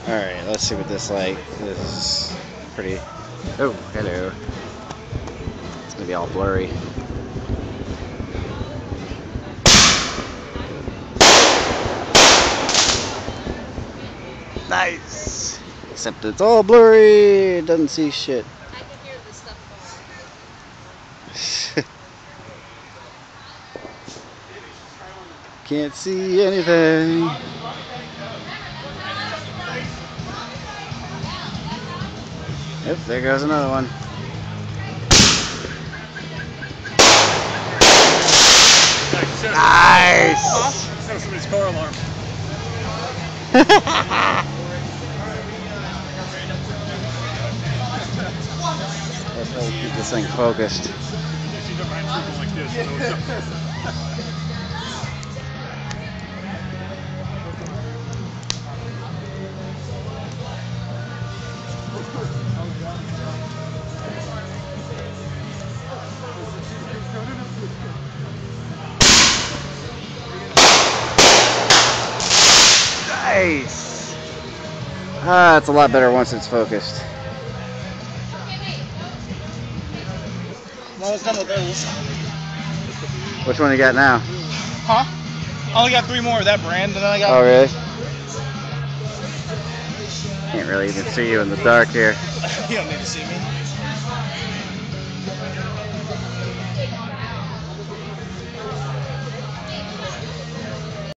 Alright, let's see what this like. This is pretty... Oh, hello. It's gonna be all blurry. Nice! Except it's all blurry, it doesn't see shit. I can hear this stuff falling. Can't see anything. Yep, there goes another one. Nice! Set somebody's car alarm. Let's hope keep this thing focused. Nice! Ah, it's a lot better once it's focused. I'm almost done with those. Which one you got now? Huh? I only got 3 more of that brand, and then I got... Oh, really? Can't really even see you in the dark here. You don't need to see me.